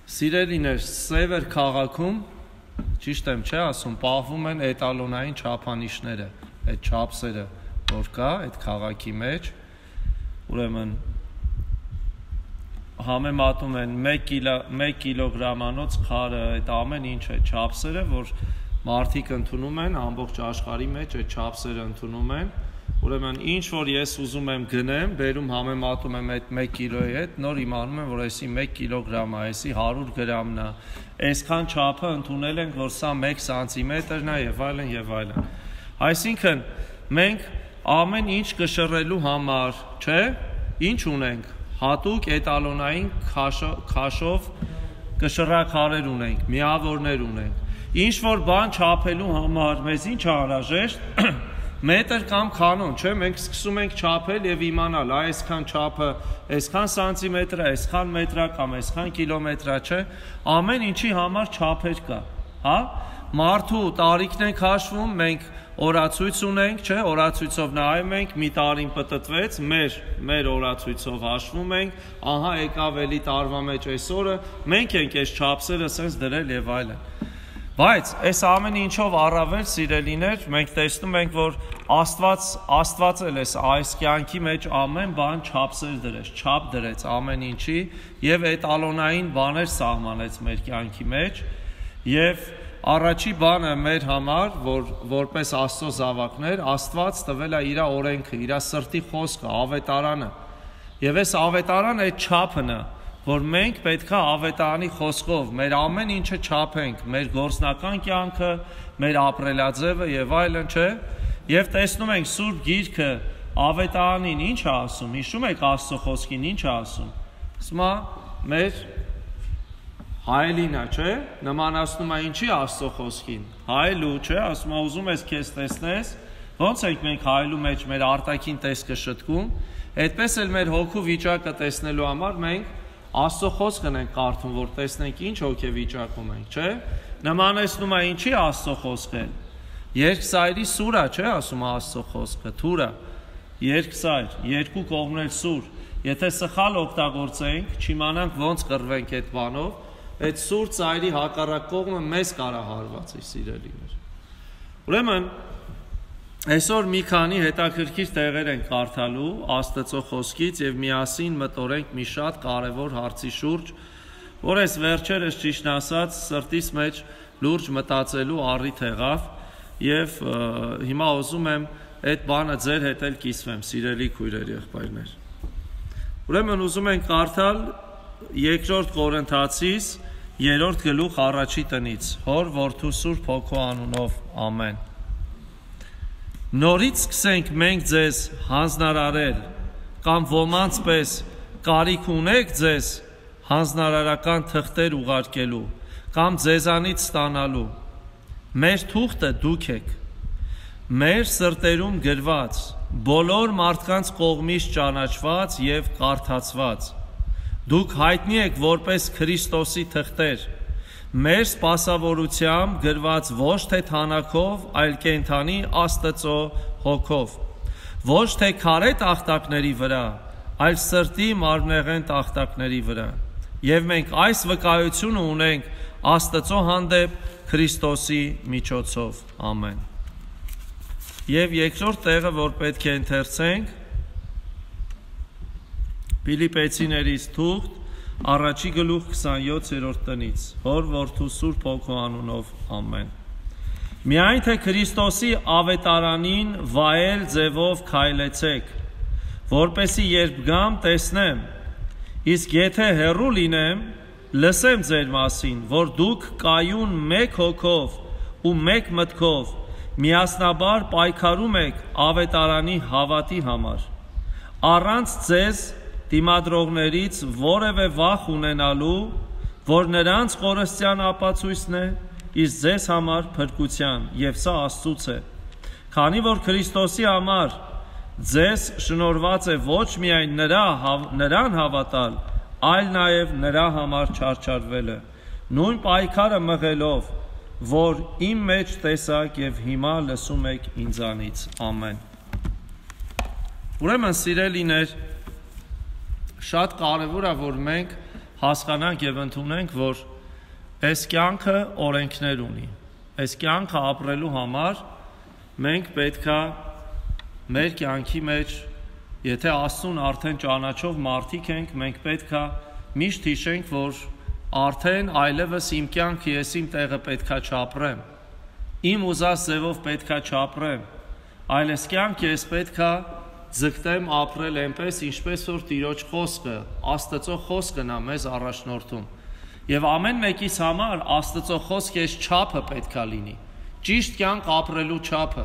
Սիրելիներ, Սևեր քաղաքում, ճիշտ եմ չէ ասում, պահվում են էտալոնային չափանիշները, այդ չափսերը, որ կա այդ քաղաքի մեջ, ուրեմն համեմատում են 1 կիլոգրամանոց քարը, այդ ամեն ինչ է չափսերը, որ մարդիկ ընդունում են, ամբողջ աշխարհի մեջ այդ չափսերը ընդունում են, ուրեմն ինչ որ ես ուզում եմ գնեմ, բերում համեմատում եմ այդ 1 կիլոյի հետ, նոր իմանում եմ, որ այսի 1 կիլոգրամ է, այսի 100 գրամն է, այսքան չափը ընդունել ենք, որ սա 1 սանտիմետրն է եւ այլն եւ այլն։ Այսինքն մենք ամեն ինչ կշռելու համար, չէ՞, ինչ ունենք, հատուկ էտալոնային քաշով կշռաքարեր ունենք, միավորներ ունենք։ Ինչ որ բան չափելու համար մեզ ինչ անհրաժեշտ մետր կամ կանոն, չէ՞, մենք սկսում ենք չափել եւ իմանալ, այսքան չափը, այսքան սանտիմետր է, այսքան մետր է կամ այսքան կիլոմետր է, չէ՞։ Ամեն ինչի համար չափեր կա, հա։ Մարդու տարիքն ենք հաշվում, մենք օրացույց ունենք, չէ՞, օրացույցով նայում ենք, մի տարին պտտվեց, մեր օրացույցով հաշվում ենք, ահա եկավ էլի տարվա մեջ այսօրը, մենք ենք այս չափսերը sense դրել եւ այլն։ Բայց այս ամեն ինչով առավել սիրելիներ, մենք տեսնում ենք, որ Աստված էլ այս կյանքի մեջ ամեն բան չափսեր դրեց, չափ դրեց ամեն ինչի եւ էտալոնային բաներ սահմանեց մեր կյանքի մեջ եւ առաջի բանը մեր համար, որ որպես Աստծո զավակներ, Աստված տվել է իր օրենքը, իր սրտի խոսքը, ավետարանը։ Եվ այս ավետարանը այդ չափն է, որ մենք պետք է ավետարանի խոսքով մեր ամեն ինչը չափենք, մեր գործնական կյանքը, մեր ապրելաձևը եւ այլն, չէ՞։ Եվ տեսնում ենք Սուրբ Գիրքը ավետարանին ինչ է ասում, հիշում եք Աստծո խոսքին ինչ է ասում։ Սա մեր հայելին է, չէ՞, նմանացնում է ինչի Աստծո խոսքին։ Հայելու, չէ՞, ասում է ուզում ես քեզ տեսնես, ոնց ենք մենք հայելու մեջ մեր արտաքին տեսքը շտկում, այդպես էլ մեր հոգու վիճակը տեսնելու համար մենք Աստծո խոսքն ենք կարդում, որ տեսնենք ինչ հոգեվիճակում ենք, չէ՞։ Նմանեցնում է ինչի Աստծո խոսքը։ Երկսայրի սուր է, չէ՞ ասում Աստծո խոսքը, թուրը։ Երկսայր, երկու կողմն էլ սուր։ Եթե սխալ օգտագործենք, չիմանանք ոնց կռվենք այդ բանով, այդ սուր ծայրի հակառակ կողմը մեզ կարա հարվածի, սիրելիներ։ Ուրեմն այսօր մի քանի հետաքրքիր տեղեր ենք կարդալու Աստծո խոսքից եւ միասին մտորենք մի շատ կարեւոր հարցի շուրջ, որ այս վերջերս ճիշտ ասած սրտիս մեջ լուրջ մտածելու առիթ եղավ եւ հիմա ուզում եմ այդ բանը ձեր հետ էլ կիսվեմ, սիրելի քույրեր, եղբայրներ։ Ուրեմն ուզում ենք կարդալ 2 Կորինթացիս 3 գլուխ առաջի տնից, Հոր Որդու Սուրբ Հոգու անունով, ամեն։ Նորից սկսենք մենք ձեզ հանձնարարել, կամ ոմանց պես կարիք ունեք ձեզ հանձնարարական թղթեր ուղարկելու, կամ ձեզանից ստանալու։ Մեր թուղթը դուք եք, մեր սրտերում գրված, բոլոր մարդկանց կողմից ճանաչված եւ կարդացված։ Դուք հայտնի եք որպես Քրիստոսի թղթեր, մեր սպասավորությամբ գրված ոչ թե թանակով, այլ կենդանի Աստծո հոգով, ոչ թե քարե տախտակների վրա, այլ սրտի մարմնեղեն տախտակների վրա։ Եվ մենք այս վկայությունը ունենք Աստծո հանդեպ Քրիստոսի միջոցով, ամեն։ Եվ երկրորդ տեղը, որ պետք է ընթերցենք, Փիլիպեցիներից թուղթ, առաջի գլուխ 27-րդ տնից, Հոր Որդու Սուրբ Հոգու անունով, ամեն։ Միայն թե Քրիստոսի ավետարանին վայել ձևով քայլեցեք, որպեսի երբ գամ տեսնեմ, իսկ եթե հեռու լինեմ, լսեմ ձեր մասին, որ դուք կայուն մեկ հոգով ու մեկ մտքով միասնաբար պայքարում եք ավետարանի հավատի համար, առանց ձեզ դիմադրողներից որևէ վախ ունենալու, որ նրանց կորստյան ապացույցն է, իսկ ձեզ համար փրկության, եւ սա Աստծուց է։ Քանի որ Քրիստոսի համար ձեզ շնորհված է ոչ միայն նրան հավատալ, այլ նաեւ նրա համար չարչարվելը, նույն պայքարը մղելով, որ իմ մեջ տեսակ եւ հիմա լսում եք ինձանից, ամեն։ Ուրեմն սիրելիներ, շատ կարևոր է, որ մենք հասկանանք եւ ընդունենք, որ այս կյանքը օրենքներ ունի։ Այս կյանքը ապրելու համար մենք պետքա մեր կյանքի մեջ, եթե Աստծուն արդեն ճանաչող մարդիկ ենք, մենք պետքա միշտ հիշենք, որ արդեն այլևս իմ կյանքը ես իմ տեղը պետքա չապրեմ, իմ ուզած ձևով պետքա չապրեմ, այլ այս կյանքը ես պետքա ձգտեմ ապրել այնպես, ինչպես որ Տիրոջ խոսքը, Աստծո խոսքն է մեզ առաջնորդում։ Եվ ամեն մեկիս համար Աստծո խոսքը այս չափը պետքա լինի, ճիշտ կյանք ապրելու չափը։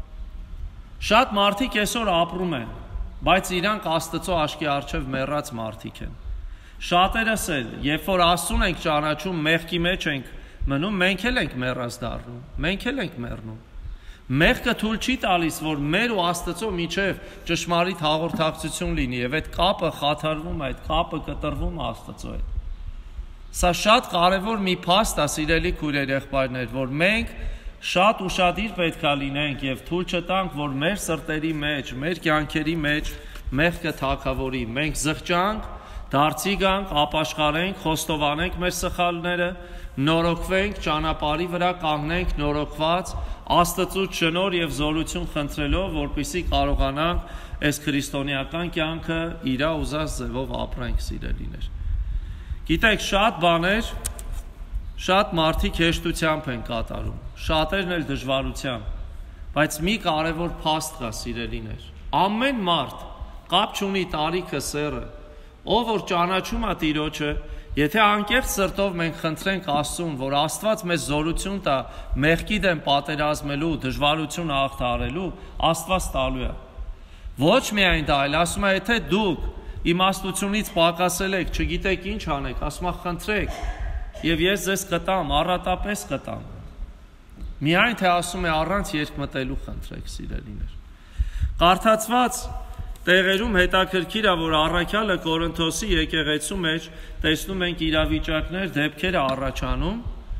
Շատ մարդիկ այսօր ապրում են, բայց իրանք Աստծո աչքի առջև մեռած մարդիկ են։ Շատերս էլ, երբ որ Աստծուն ենք ճանաչում, մեղքի մեջ ենք մնում, մենք էլ ենք մեռած դառնում, մենք էլ ենք մեռնում։ Մեղքը թույլ չի տալիս, որ մեր ու Աստծո միջև ճշմարիտ հաղորդակցություն լինի, եւ այդ կապը խաթարվում է, այդ կապը կտրվում է Աստծո հետ։ Սա շատ կարևոր մի փաստ է, սիրելի քույրեր, եղբայրներ, որ մենք շատ ուշադիր պետք է լինենք եւ թույլ չտանք, որ մեր սրտերի մեջ, մեր կյանքերի մեջ մեղքը թագավորի։ Մենք զղջանք, դարձի գանք, ապաշխարենք, խոստովանենք մեր սխալները, նորոգվենք, ճանապարհի վրա կանգնենք նորոգված, Աստծուց շնորհ եւ զորություն խնդրելով, որպեսզի կարողանանք այս քրիստոնեական կյանքը իր ուզած ձևով ապրենք, սիրելիներ։ Գիտեք, շատ բաներ, շատ մարդիկ հեշտությամբ են կատարում, շատերն էլ դժվարությամբ, բայց մի կարևոր փաստ կա, սիրելիներ։ Ամեն մարդ, կապ չունի տարիքը, սեռը, ով որ ճանաչում է Տիրոջը, եթե անկեղծ սրտով մենք խնդրենք Աստծուն, որ Աստված մեզ զորություն տա մեղքի դեմ պատերազմելու, դժվարություն հաղթահարելու, Աստված տալու է։ Ոչ միայն դա, այլ ասում է, եթե դուք իմաստությունից պակասել եք, չգիտեք ինչ անեք, ասում է խնդրեք, եւ ես ձեզ կտամ, առատապես կտամ։ Միայն թե ասում է առանց երկմտելու խնդրեք, սիրելիներ։ Կարդացված տեղերում հետաքրքիր է, որ առաքյալը Կորինթոսի եկեղեցու մեջ տեսնում ենք իրավիճակներ, դեպքեր առաջանում,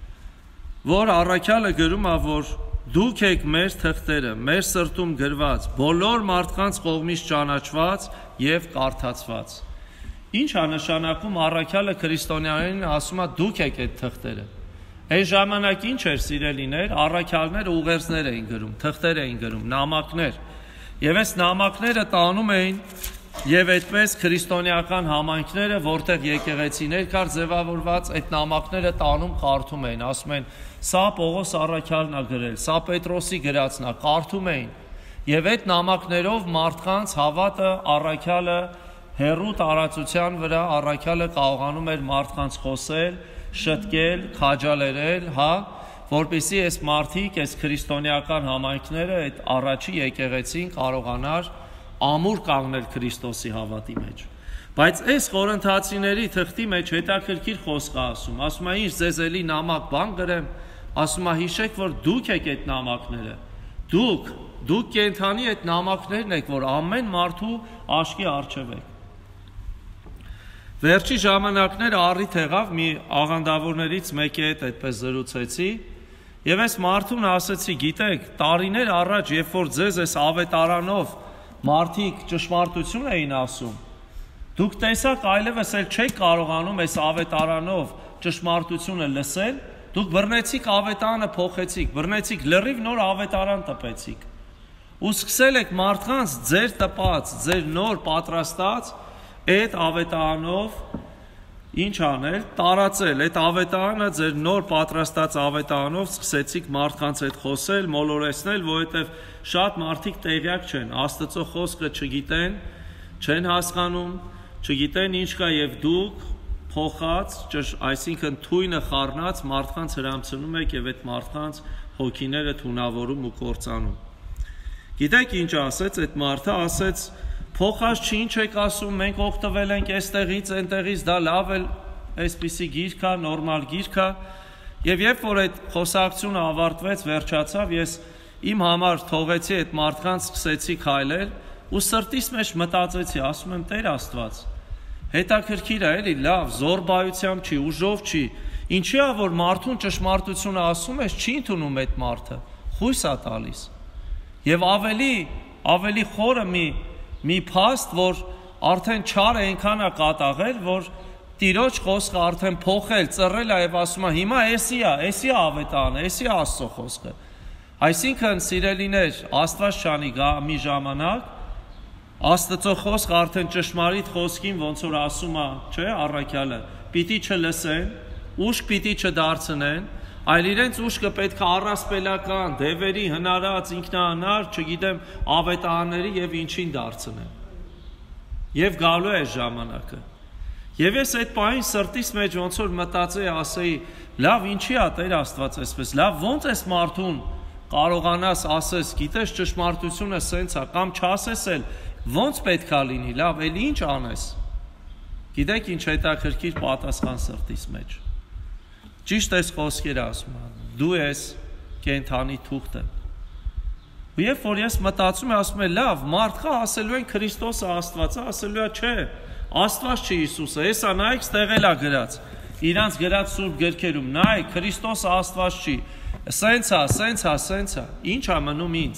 որ առաքյալը գրում է, որ դուք եք մեր թղթերը, մեր սրտում գրված, բոլոր մարդկանց կողմից ճանաչված եւ կարդացված։ Ինչ է նշանակում առաքյալը քրիստոնյաներին ասում է դուք եք այդ թղթերը։ Այս ժամանակ ինչ էր, սիրելիներ, առաքյալները ուղերձներ էին գրում, թղթեր էին գրում, նամակներ։ Եվ այս նամակները տանում էին եւ այդպես քրիստոնեական համայնքները, որտեղ եկեղեցիներ կար ձևավորված, այդ նամակները տանում կարդում էին, ասում են, սա Պողոս առաքյալն է գրել, սա Պետրոսի գրածն է, կարդում էին։ Եվ այդ նամակներով մարդկանց հավատը առաքյալը հերու տարածության վրա առաքյալը կարողանում էր մարդկանց խոսել, շտկել, քաջալերել, որպեսզի այս մարդիկ, այս քրիստոնեական համայնքները, այդ առաջի եկեղեցին կարողանար ամուր կանգնել Քրիստոսի հավատի մեջ։ Բայց այս Կորինթացիների թղթի մեջ հետաքրքիր խոսք է ասում է, ինչ ձեզ էլի նամակ բան գրեմ, ասում է, հիշեք, որ դուք եք այդ նամակները, դուք կենդանի այդ նամակներն եք, որ ամեն մարդու աչքի առջև եք։ Վերջի ժամանակները առիթ եղավ, մի աղանդավորներից մեկի հետ այդպես զրուցեցի, եւ այս մարդուն ասեցի, գիտեք, տարիներ առաջ, երբ որ ձեզ այս ավետարանով մարդիկ ճշմարտություն էին ասում, դուք տեսաք այլևս էլ չեք կարողանում այս ավետարանով ճշմարտությունը լսել, դուք բռնեցիք ավետարանը, փոխեցիք, բռնեցիք լրիվ նոր ավետարան տպեցիք։ Ու սկսել եք մարդկանց ձեր տպած, ձեր նոր պատրաստած այդ ավետարանով ինչ անել, տարածել, այդ ավետարանը ձեր նոր պատրաստած ավետարանով սկսեցիք մարդկանց հետ խոսել, մոլորեցնել, որովհետև շատ մարդիկ տեղյակ չեն, Աստծո խոսքը չգիտեն, չեն հասկանում, չգիտեն ինչ կա եւ դուք փոխած, այսինքն թույնը խառնած մարդկանց հրամցնում եք եւ այդ մարդկանց հոգիները թունավորում ու կործանում։ Գիտեք ինչ ասեց այդ մարդը, ասեց փոխած չի, ինչ եք ասում, մենք օգտվել ենք այստեղից, այնտեղից, դա լավ է, այսպիսի գիրք է, նորմալ գիրք է, եւ երբ որ այդ խոսակցությունը ավարտվեց, վերջացավ, ես իմ համար թողեցի այդ մարդկանց, սկսեցի քայլել ու սրտիս մեջ մտածեցի, ասում եմ Տեր Աստված, հետաքրքիր է, էլի, լավ, զորբայությամբ չի, ուժով չի, ինչի է որ մարդուն ճշմարտությունը ասում ես, չի ընդունում այդ մարդը, խույս է տալիս։ Եվ ավելի խորը մի փաստ, որ արդեն չար այնքան է կատաղել, որ Տիրոջ խոսքը արդեն փոխել, ծռել է եւ ասում է հիմա էսի է ավետարանը, էսի է Աստծո խոսքը։ Այսինքն սիրելիներ, Աստված չանի գա մի ժամանակ Աստծո խոսքը արդեն ճշմարիտ խոսքին ոնց որ ասում է, չէ, առաքյալը, պիտի չլսեն, ուշք պիտի չդարձնեն, այլ իրենց ուշքը պետք է առասպելական, դևերի, հնարած, ինքնահնար, չգիտեմ, ավետարանների եւ ինչին դարձնեն։ Եվ գալու է ժամանակը։ Եվ ես այդ պահին սրտիս մեջ ոնց որ մտածեի, ասեի, լավ, ինչի է Տեր Աստված այսպես, լավ, ոնց էս մարդուն կարողանաս ասես, գիտես ճշմարտությունը սենց է, կամ չասես էլ, ոնց պետք է լինի, լավ, էլ ինչ անես։ Գիտեք ինչ հետաքրքիր պատասխան սրտիս մեջ։ Ճիշտ էս խոսքերը ասում են, դու ես կենդանի թուղթը։ Ու երբ որ ես մտածում եմ, ասում եմ, լավ, մարդկա ասելու են Քրիստոսը Աստվածը, ասելու է չէ, Աստված չի Հիսուսը, հեսա նայեք, ստեղել է գրած, իրանց գրած սուրբ գրքերում, նայեք, Քրիստոսը Աստված չի, սենց է, ինչ է մնում ինձ։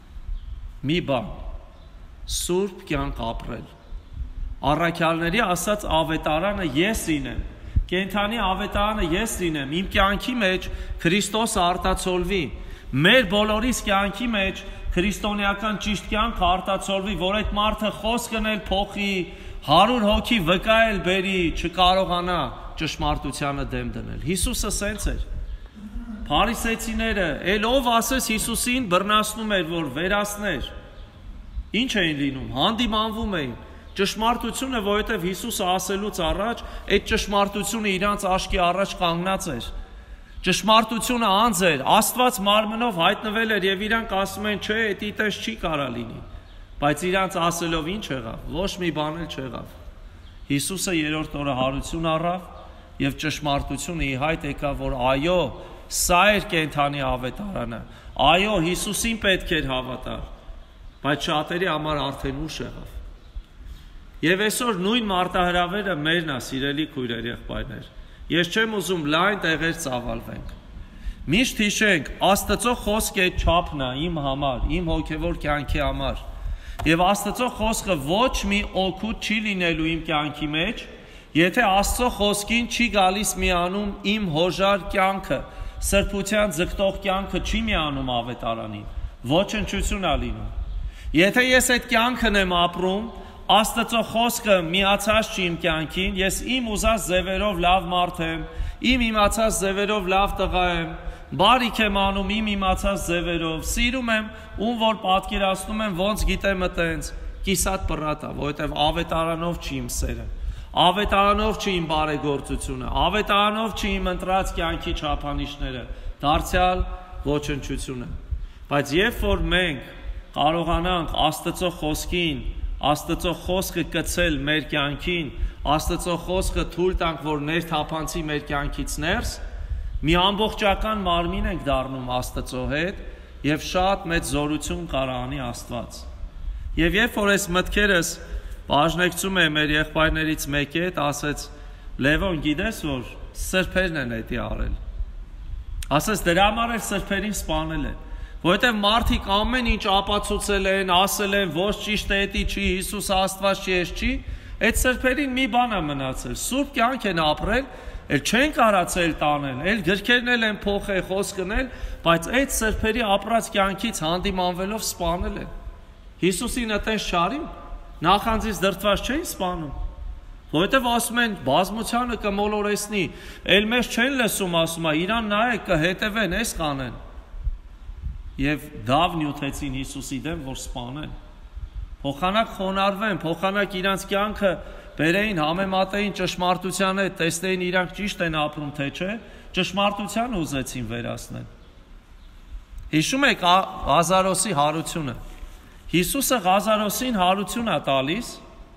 Մի բան, սուրբ կյանք ապրել։ Առաքյալների ասած ավետարանը ես լինեմ, կենդանի ավետարանը ես լինեմ, իմ կյանքի մեջ Քրիստոսը արտացոլվի, մեր բոլորիս կյանքի մեջ քրիստոնեական ճիշտ կյանքը արտացոլվի, որ այդ մարդը խոսքն էլ փոխի, 100 հոգի վկա էլ բերի, չկարողանա ճշմարտությանը դեմ դնել։ Հիսուսը սենց էր։ Փարիսեցիները, էլ ով ասես Հիսուսին բռնացնում էր, որ վերացներ։ Ինչ էին լինում, հանդիմանվում էին։ Ճշմարտությունը, որովհետև Հիսուսը ասելուց առաջ, այդ ճշմարտությունը իրանց աչքի առաջ կանգնած էր։ Ճշմարտությունը անձ էր, Աստված մարմնով հայտնվել էր եւ իրանք ասում են, չէ, դա այդպես չի կարա լինի։ Բայց իրանց ասելով ինչ եղավ, ոչ մի բան էլ չեղավ։ Հիսուսը երրորդ օրը հարություն առավ եւ ճշմարտությունը ի հայտ եկավ, որ այո, սա էր կենդանի ավետարանը։ Այո, Հիսուսին պետք էր հավատալ։ Բայց շատերի համար արդեն ուշ եղավ։ Եվ այսօր նույն մարտահրավերը մերն է, սիրելի քույրեր, եղբայրներ։ Ես չեմ ուզում լայն տեղեր ծավալվենք։ Միշտ հիշենք, Աստծո խոսքը չափն է իմ համար, իմ հոգևոր կյանքի համար։ Եվ Աստծո խոսքը ոչ մի օգուտ չի լինելու իմ կյանքի մեջ, եթե Աստծո խոսքին չի գալիս միանում իմ հոժար կյանքը, սրբության ձգտող կյանքը չի միանում ավետարանին, ոչնչություն է լինում։ Եթե ես այդ կյանքն եմ ապրում, Աստծո խոսքը միացած չի իմ կյանքին, ես իմ ուզած ձևերով լավ մարդ եմ, իմ իմացած ձևերով լավ տղա եմ, բարիք եմ անում իմ իմացած ձևերով, սիրում եմ, ում որ պատկերացնում եմ, ոնց գիտեմ այտենց, կիսատ պռատ է, որովհետև ավետարանով չի իմ սերը, ավետարանով չի իմ բարեգործությունը, ավետարանով չի իմ ընտրած կյանքի չափանիշները, դարձյալ ոչնչությունը։ Բայց երբ որ մենք կարողանանք Աստծո խոսքին, Աստծո խոսքը կցել մեր կյանքին, Աստծո խոսքը թույլ տանք, որ ներթափանցի մեր կյանքից ներս, մի ամբողջական մարմին ենք դառնում Աստծո հետ եւ շատ մեծ զորություն կարանի Աստված։ Եվ երբ որ այս մտքերս բաժնեկցում եմ մեր եղբայրներից մեկի հետ, ասեց. Լևոն, գիտես որ սրբերն են էդի արել։ Ասեց դրա համար էլ սրբերին սպանել են։ Որովհետև մարդիկ ամեն ինչ ապացուցել են, ասել են, ոչ ճիշտ է, էդի չի, Հիսուս Աստված չի, ես չի, այդ սրբերին մի բան է մնացել, սուրբ կյանք են ապրել, էլ չեն կարացել տանել, էլ գրքերն էլ են փոխել, խոսքն էլ, բայց այդ սրբերի ապրած կյանքից հանդիմանվելով սպանել են։ Հիսուսին այդպես չարին, նախանձից դրդված չէին սպանում, որովհետև ասում են, բազմությանը կմոլորեսնի, էլ մեզ չեն լսում, ասում է, իրան նայեք, կհետևեն, այս կանեն։ Եվ դավ նյութեցին Հիսուսի դեմ, որ սպանեն, փոխանակ խոնարհվեն, փոխանակ իրանց կյանքը բերեին, համեմատեին ճշմարտության հետ, տեսնեին իրանք ճիշտ են ապրում, թե չէ, ճշմարտությանը ուզեցին վերացնել։ Հիշում եք Ղազարոսի հարությունը։ Հիսուսը Ղազարոսին հարություն է տալիս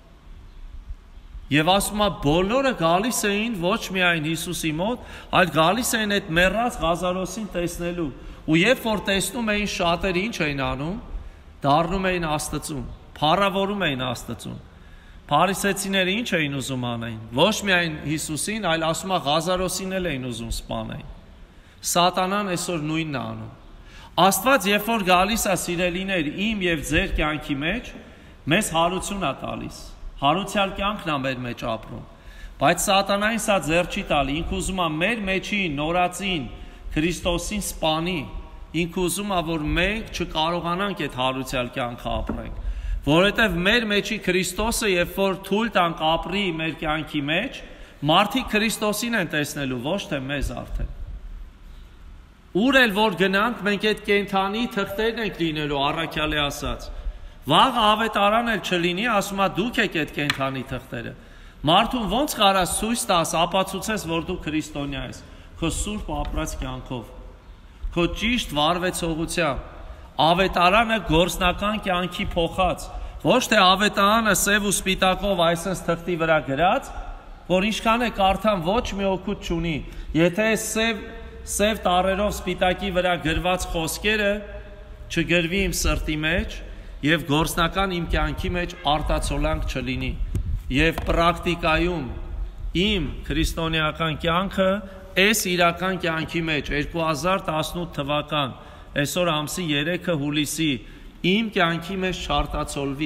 եւ ասում է բոլորը գալիս էին ոչ միայն Հիսուսի մոտ, այլ գալիս էին այդ մեռած Ղազարոսին տեսնելու։ Ու երբ որ տեսնում էին շատերը ինչ էին անում, դառնում էին Աստծուն, փառավորում էին Աստծուն։ Փարիսեցիները ինչ էին ուզում անեն, ոչ միայն Հիսուսին, այլ ասում է Ղազարոսին էլ էին ուզում սպանել։ Սատանան այսօր նույնն է անում։ Աստված երբ որ գալիս է սիրելիներ իմ եւ ձեր կյանքի մեջ, մեզ հարություն է տալիս։ Հարուցյալ կյանքն է մեր մեջ ապրում։ Բայց սատանային սա ձեռ չի տալի, ինքը ուզում է մեր մեջին նորածին Քրիստոսին սպանի, ինքը ուզում է, որ մենք չկարողանանք այդ հարուցյալ կյանքը ապրենք, որովհետև մեր մեջի Քրիստոսը, երբ որ թույլ տանք ապրի մեր կյանքի մեջ, մարդիկ Քրիստոսին են տեսնելու, ոչ թե մեզ արդեն։ Ուր էլ որ գնանք, մենք այդ կենդանի թղթերն ենք լինելու, առաքյալի ասած։ Վաղը ավետարան էլ չլինի, ասում է դուք եք այդ կենդանի թղթերը։ Մարդուն ոնց կարաս ցույց տաս, ապացուցես, որ դու քրիստոնյա ես, քո սուրբ ապրած կյանքով, քո ճիշտ վարվեցողությամբ, ավետարանը գործնական կյանքի փոխած, ոչ թե ավետարանը սև ու սպիտակով այսպես թղթի վրա գրած, որ ինչքան է կարդամ ոչ մի օգուտ չունի, եթե սև տառերով սպիտակի վրա գրված խոսքերը չգրվի իմ սրտի մեջ եւ գործնական իմ կյանքի մեջ արտացոլանք չլինի եւ պրակտիկայում իմ քրիստոնեական կյանքը այս իրական կյանքի մեջ 2018 թվական այսօր ամսի 3-ը հուլիսի իմ կյանքի մեջ չարտացոլվի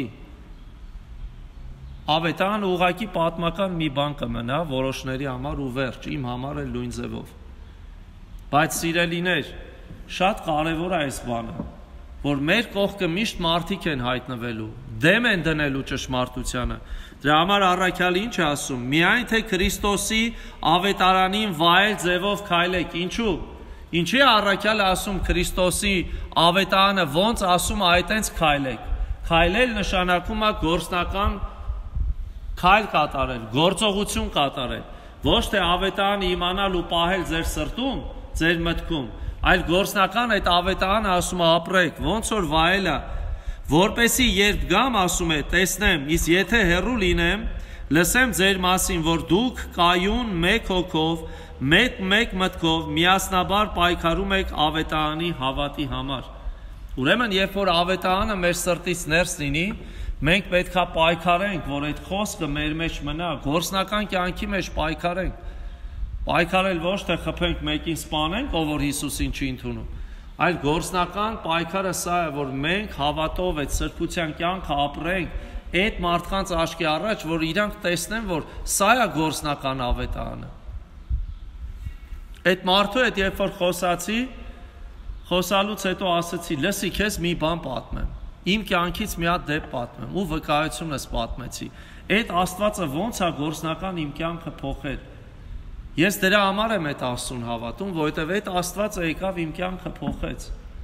ավետարանը ուղղակի պատմական մի բան կմնա որոշների համար ու վերջ իմ համար էլ նույն ձևով բայց սիրելիներ շատ կարևոր է այս բանը որ մեր կողքը միշտ մարդիկ են հայտնվելու, դեմ են դնելու ճշմարտությանը։ Դրա համար առաքյալը ինչ է ասում, միայն թե Քրիստոսի ավետարանին վայել ձևով քայլեք, ինչու։ Ինչի է առաքյալը ասում Քրիստոսի ավետարանը ոնց ասում այտենց քայլեք։ Քայլել նշանակում է գործնական քայլ կատարել, գործողություն կատարել։ Ոչ թե ավետարանը իմանալ ու պահել ձեր սրտում, ձեր մտքում այլ գործնական այդ ավետարանը ասում է ապրեք, ոնց որ վայելա, որպեսի երբ գամ ասում է, տեսնեմ, իսկ եթե հեռու լինեմ, լսեմ ձեր մասին, որ դուք կայուն մեկ հոգով, մեկ մտքով միասնաբար պայքարում եք ավետարանի հավատի համար։ Ուրեմն, երբ որ ավետարանը մեր սրտից ներս լինի, մենք պետք է պայքարենք, որ այդ խոսքը մեր մեջ մնա, գործնական կյանքի մեջ պայքարենք։ Պայքարել ոչ թե խփենք մեկին սպանենք, ով որ Հիսուսին չի ընդունում, այլ գործնական պայքարը սա է, որ մենք հավատով այդ սրբության կյանքը ապրենք այդ մարդկանց աչքի առաջ, որ իրանք տեսնեն, որ սա է գործնական ավետարանը։ Այդ մարդու հետ երբ որ խոսալուց հետո ասեցի, լսի, քեզ մի բան պատմեմ, իմ կյանքից մի հատ դեպք պատմեմ ու վկայությունս պատմեցի։ Այդ Աստվածը ոնց է գործնական իմ կյանքը փոխել։ Ես դրա համար եմ այդ Աստծուն հավատում, որովհետև այդ Աստվածը եկավ իմ կյանքը փոխեց։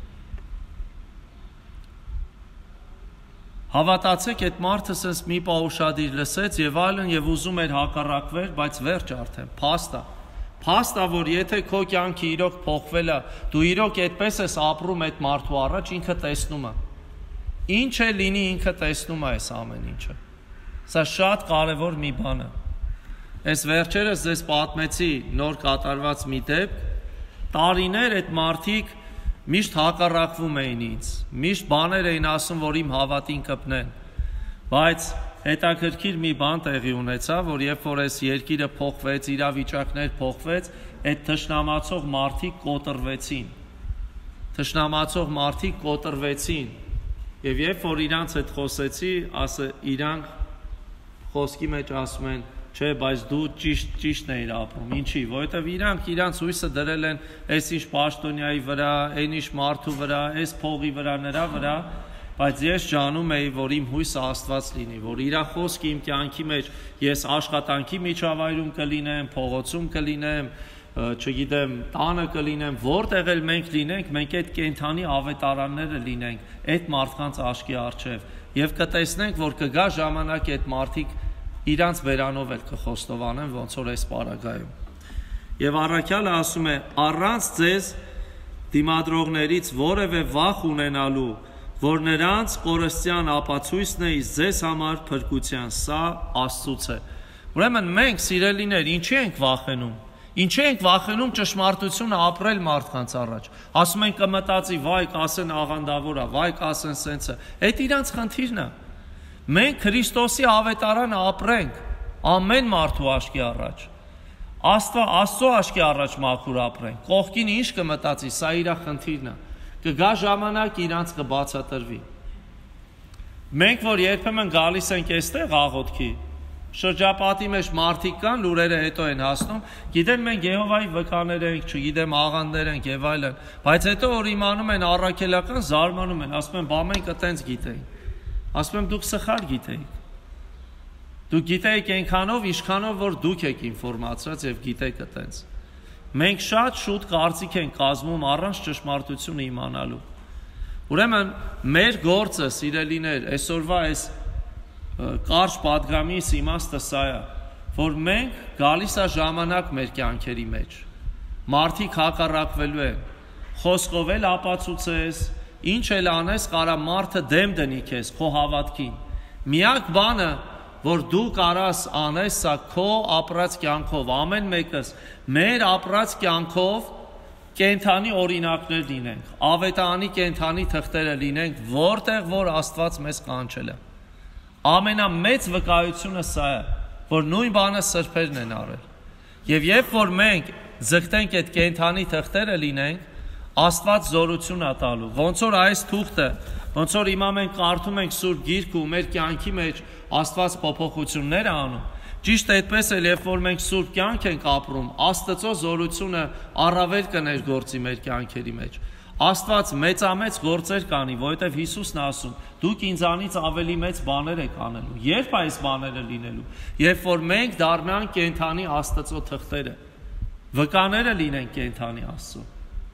Հավատացեք, այդ մարդը sense մի պահ ուշադիր լսեց եւ այլն եւ ուզում էր հակառակվել, բայց վերջ արդեն, փաստա, որ եթե քո կյանքը իրոք փոխվել է, դու իրոք այդպես ես ապրում այդ մարդու առաջ, ինքը տեսնում է։ Ինչ է լինի, ինքը տեսնում է այս ամեն ինչը։ Սա շատ կարևոր մի բան է։ Այս վերջերս ձեզ պատմեցի նոր կատարված մի դեպք, տարիներ այդ մարդիկ միշտ հակառակվում էին ինձ, միշտ բաներ էին ասում, որ իմ հավատին կպնեն, բայց հետաքրքիր մի բան տեղի ունեցավ, որ երբ որ այս երկիրը փոխվեց, իրավիճակներ փոխվեց, այդ թշնամացող մարդիկ կոտրվեցին, եւ երբ որ իրանց հետ խոսեցի, իրանք խոսքի մեջ ասում են չէ, բայց դու ճիշտն էիր ապրում, ինչի, որովհետև իրանց հույսը դրել են այս ինչ պաշտոնյայի վրա, այն ինչ մարդու վրա, այս փողի վրա, նրա վրա, բայց ես ջանում էի, որ իմ հույսը Աստված լինի, որ իր խոսքը իմ կյանքի մեջ ես աշխատանքի միջավայրում կլինեմ, փողոցում կլինեմ, չգիտեմ, տանը կլինեմ, որտեղ էլ մենք լինենք, մենք այդ կենդանի ավետարանները լինենք, այդ մարդկանց աչքի առջև, եւ կտեսնենք, որ կգա ժամանակ այդ մարդիկ իրանց բերանով էլ կխոստովանեն ոնց որ այս պարագայում։ Եվ առաքյալը ասում է, առանց ձեզ դիմադրողներից որևէ վախ ունենալու, որ նրանց կորստյան ապացույցն է ձեզ համար փրկության, սա Աստծուց է։ Ուրեմն մենք սիրելիներ, ինչի ենք վախենում։ Ինչի ենք վախենում ճշմարտությունը ապրել մարդկանց առաջ։ Ասում են կմտածի, վայ, կասեն աղանդավոր է, վայ, կասեն սենց է։ Այդ իրանց խնդիրն է։ Մենք Քրիստոսի ավետարանը ապրենք ամեն մարդու աչքի առաջ։ Աստծո աչքի առաջ մաքուր ապրենք։ Կողքին ինչ կմտածի, սա իր խնդիրն է։ Կգա ժամանակ իրանց կբացատրվի։ Մենք որ երբեմն գալիս ենք այստեղ աղոթքի, Շրջապատի մեջ մարդիկ կան, լուրերը հետո են հասնում, գիտեն մենք Եհովայի վկաներ ենք, չգիտեմ աղանդներ ենք եւ այլն, բայց հետո որ իմանում են առաքելական, զարմանում են, ասում են, բա մենք այտենց գիտեինք։ Ասում եմ դուք սխալ գիտեիք։ Դուք գիտեիք այնքանով, ինչքանով որ դուք եք ինֆորմացրած եւ գիտեք այտենց։ Մենք շատ շուտ կարծիք ենք կազմում առանց ճշմարտությունը իմանալու։ Ուրեմն մեր գործը, սիրելիներ, այսօրվա այս կարճ պատգամիս իմաստը սա է, որ մենք գալիս է ժամանակ մեր կյանքերի մեջ։ Մարդիկ հակառակվելու են, խոսքով էլ ապացուցես, ինչ էլ անես, կարա մարդը դեմ դնի քեզ, քո հավատքին։ Միակ բանը, որ դու կարաս անես, սա քո ապրած կյանքով, ամեն մեկս մեր ապրած կյանքով կենթանի օրինակներ լինենք, ավետարանի կենթանի թղթերը լինենք, որտեղ որ Աստված մեզ կանչել է։ Ամենամեծ վկայությունը սա է, որ նույն բանը սրբերն են արել։ Եվ երբ որ մենք ձգտենք այդ կենթանի թղթերը լինենք, Աստված զորություն է տալու։ Ոնց որ այս թուղթը, ոնց որ հիմա մենք կարդում ենք Սուրբ Գիրքը ու մեր կյանքի մեջ Աստված փոփոխություններ է անում։ Ճիշտ այդպես էլ երբ որ մենք սուրբ կյանք ենք ապրում, Աստծո զորությունը առավել կներգործի մեր կյանքերի մեջ։ Աստված մեծամեծ գործեր կանի, որովհետև Հիսուսն է ասում. դուք ինձանից ավելի մեծ բաներ եք անելու։ Երբ այս բաները լինելու, երբ որ մենք դառնանք կենթանի Աստծո թղթերը, վկաները լինենք կենթանի Աստծո։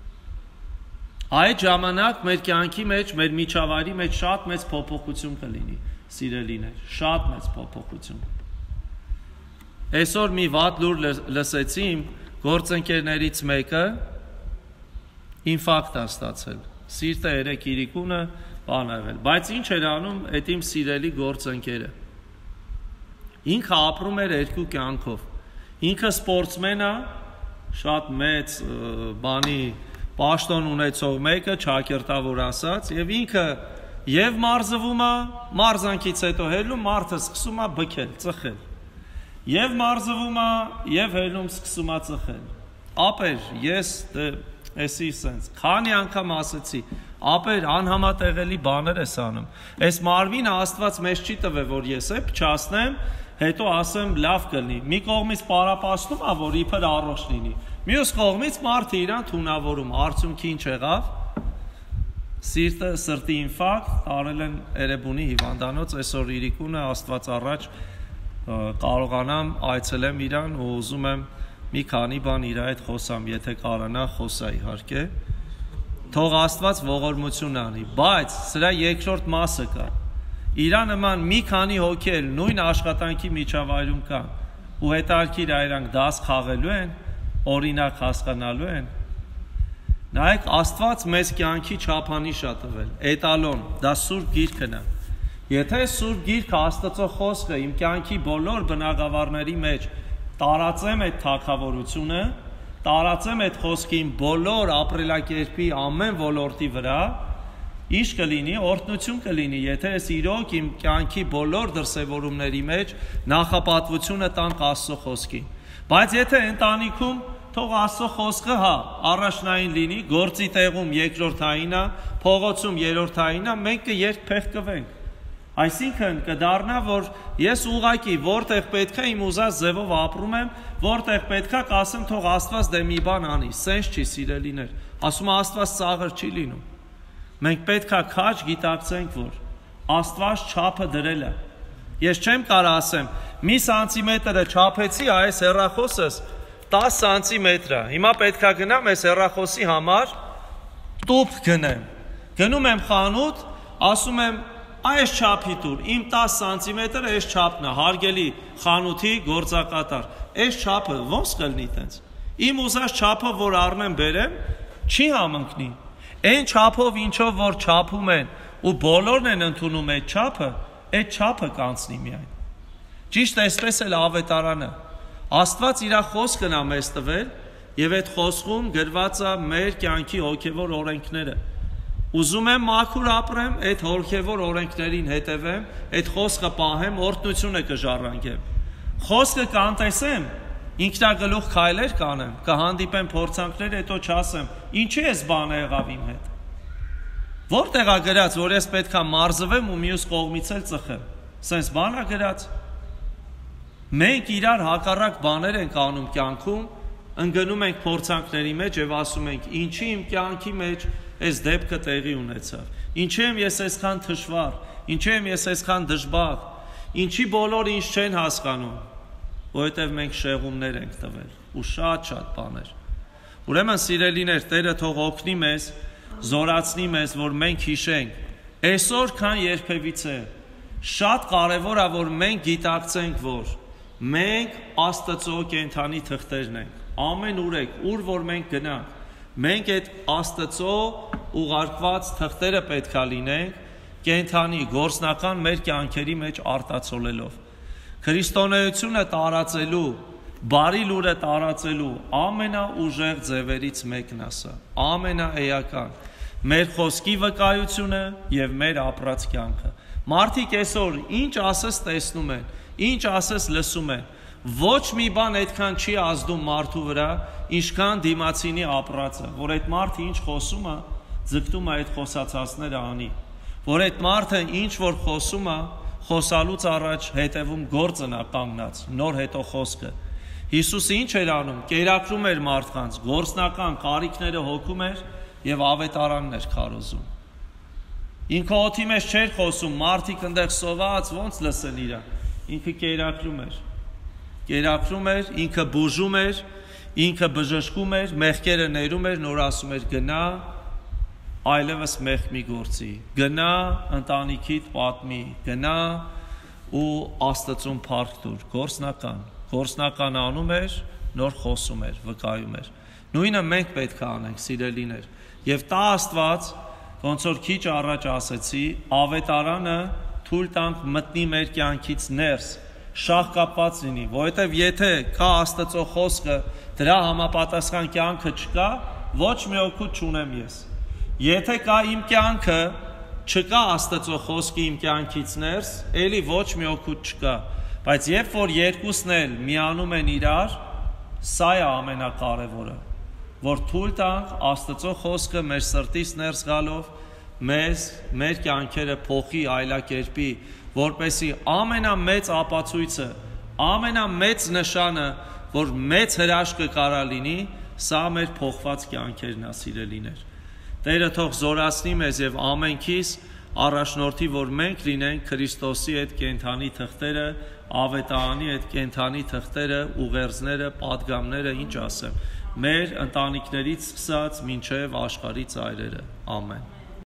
Այդ ժամանակ մեր կյանքի մեջ, մեր միջավայրի մեջ շատ մեծ փոփոխություն կլինի, սիրելիներ, շատ մեծ փոփոխություն։ Այսօր մի վատ լուր լսեցի իմ գործընկերներից մեկը ինֆարկտ է ստացել։ Սիրտը երեք իրիկունը բան եղել, բայց ինչ էր անում այդ իմ սիրելի գործընկերը։ Ինքը ապրում էր երկու կյանքով։ Ինքը սպորտսմեն է, շատ մեծ բանի պաշտոն ունեցող մեկը, ճակերտավոր ասած, եւ ինքը եւ մարզվում է, մարզանքից հետո հելում մարդը սկսում է բքել, ծխել։ Եվ մարզվում է, եւ հելում սկսում է ծխել։ Ապեր, ես էսի սենց, քանի անգամ ասեցի, ապեր անհամատեղելի բաներ ես անում։ Այս մարմինը Աստված մեզ չի տվել, որ ես է փչացնեմ, հետո ասեմ լավ կլինի։ Մի կողմից պարապաշտում է, որ իբր առողջ լինի։ Մյուս կողմից մարդը իրան թունավորում, արդյունքի ինչ եղավ։ Սրտի ինֆարկտ, տարել են Էրեբունի հիվանդանոց, այսօր իրիկունը Աստված առաջ կարողանամ այցելեմ իրան ու ուզում եմ մի քանի բան իր հետ խոսամ, եթե կարողանա խոսա իհարկե։ Թող Աստված ողորմություն անի, բայց սրա երկրորդ մասը կա։ Իրա նման մի քանի հոգի էլ նույն աշխատանքի միջավայրում կան ու հետաքրքիր է իրանք դաս խաղելու են, օրինակ հասկանալու են։ Նայեք, Աստված մեզ կյանքի չափանիշ է տվել, էտալոն, դա Սուրբ Գիրքն է։ Եթե Սուրբ Գիրքը Աստծո խոսքը իմ կյանքի բոլոր բնագավառների մեջ տարածեմ այդ թագավորությունը, տարածեմ այդ խոսքին բոլոր ապրելակերպի ամեն ոլորտի վրա, ինչ կլինի, օրհնություն կլինի, եթե ես իրոք իմ կյանքի բոլոր դրսևորումների մեջ նախապատվությունը տանք Աստծո խոսքին։ Բայց եթե ընտանիքում թող Աստծո խոսքը առաջնային լինի, գործի տեղում երկրորդային է, փողոցում երրորդային է, մենք կերկփեղկվենք։ Այսինքն կդառնա, որ ես ուղակի որտեղ պետք է իմ ուզած ձևով ապրում եմ, որտեղ պետք է կասեմ թող Աստված դե մի բան անի, սենց չի սիրելիներ։ Ասում Աստված ծաղր չի լինում։ Մենք պետք է քաջ գիտակցենք, որ Աստված չափը դրել է։ Ես չեմ կարող ասեմ, մի սանտիմետրը չափեցի, այս հեռախոսս 10 սանտիմետր է։ Հիմա պետք է գնամ այս հեռախոսի համար տուփ գնեմ։ Գնում եմ խանութ, ասում եմ այս չափի տուր, իմ 10 սանտիմետրը այս չափն է, հարգելի խանութի գործակատար, այս չափը ոնց կլինի տենց։ Իմ ուզած չափը, որ առնեմ բերեմ, չի համընկնի։ Այն չափով, ինչով որ չափում են ու բոլորն են ընդունում այդ չափը կանցնի միայն։ Ճիշտ այսպես էլ ավետարանը։ Աստված իր խոսքն է մեզ տվել եւ այդ խոսքում գրված է մեր կյանքի հոգեվոր օրենքները։ Ուզում եմ մաքուր ապրեմ, այդ հոգևոր օրենքներին հետևեմ, այդ խոսքը պահեմ, օրհնությունը կժառանգեմ։ Խոսքը կանտեսեմ, ինքնագլուխ քայլեր կանեմ, կհանդիպեմ փորձանքներ, հետո չասեմ, ինչի էս բանը եղավ իմ հետ։ Որտեղ է գրած, որ ես պետք է մարզվեմ ու մյուս կողմից էլ ծխեմ։ Սենց բան է գրած։ Մենք իրար հակառակ բաներ ենք անում կյանքում, ընկնում ենք փորձանքների մեջ եւ ասում ենք, ինչի իմ կյանքի մեջ այս դեպքը տեղի ունեցավ։ Ինչի եմ ես այսքան թշվառ, ինչի եմ ես այսքան դժբախտ, ինչի բոլորը ինձ չեն հասկանում, որովհետև մենք շեղումներ ենք տվել ու շատ բաներ։ Ուրեմն սիրելիներ, Տերը թող օգնի մեզ, զորացնի մեզ, որ մենք հիշենք, այսօր քան երբևիցե շատ կարևոր է, որ մենք գիտակցենք, որ մենք Աստծո կենդանի թղթերն ենք, ամեն ուր որ մենք գնանք, մենք այդ Աստծո ուղարկված թղթերը պետք է լինենք, կենդանի, գործնական մեր կյանքերի մեջ արտացոլելով։ Քրիստոնեությունը տարածելու, բարի լուրը տարածելու ամենաուժեղ ձևերից մեկն է սա, ամենաէական, մեր խոսքի վկայությունը եւ մեր ապրած կյանքը։ Մարդիկ այսօր ինչ ասես տեսնում են, ինչ ասես լսում են, ոչ մի բան այդքան չի ազդում մարդու վրա, ինչքան դիմացինի ապրածը, որ այդ մարդը ինչ խոսում է, ձգտում է այդ խոսացածները անի, որ այդ մարդը ինչ որ խոսում է, խոսալուց առաջ հետևում գործն է կանգնած, նոր հետո խոսքը։ Հիսուսը ինչ էր անում, կերակրում էր մարդկանց, գործնական կարիքները հոգում էր եւ ավետարանն էր քարոզում։ Ինքը օդի մեջ չէր խոսում, մարդիկ այնտեղ սոված ոնց լսեն իրան, ինքը կերակրում էր, ինքը բուժում էր, ինքը բժշկում էր, մեղքերը ներում էր, նոր ասում էր գնա այլևս մեղք մի գործի, գնա ընտանիքիդ պատմի, գնա ու Աստծուն փառք տուր, գործնական անում էր, նոր խոսում էր, վկայում էր։ Նույնը մենք պետք է անենք, սիրելիներ, եւ տա Աստված, ոնց որ քիչ առաջ ասեցի, ավետարանը թույլ տանք մտնի մեր կյանքից ներս, շահկապված լինի, որովհետև եթե կա Աստծո խոսքը, դրա համապատասխան կյանքը չկա, ոչ մի օգուտ չունեմ ես։ Եթե կա իմ կյանքը, չկա Աստծո խոսքը իմ կյանքից ներս, էլի ոչ մի օգուտ չկա։ Բայց երբ որ երկուսն էլ միանում են իրար, սա է ամենակարևորը, որ թույլ տանք Աստծո խոսքը մեր սրտից ներս գալով մեր կյանքերը փոխի, այլակերպի, որպեսզի ամենամեծ ապացույցը, ամենամեծ նշանը, որ մեծ հրաշքը կարա լինի, սա մեր փոխված կյանքերն է, սիրելիներ։ Տերը թող զորացնի մեզ եւ ամենքիս առաջնորդի, որ մենք լինենք Քրիստոսի այդ կենդանի թղթերը, ավետարանի այդ կենդանի թղթերը, ուղերձները, պատգամները, ինչ ասեմ, մեր ընտանիքներից սկսած մինչև աշխարհի ծայրերը։ Ամեն։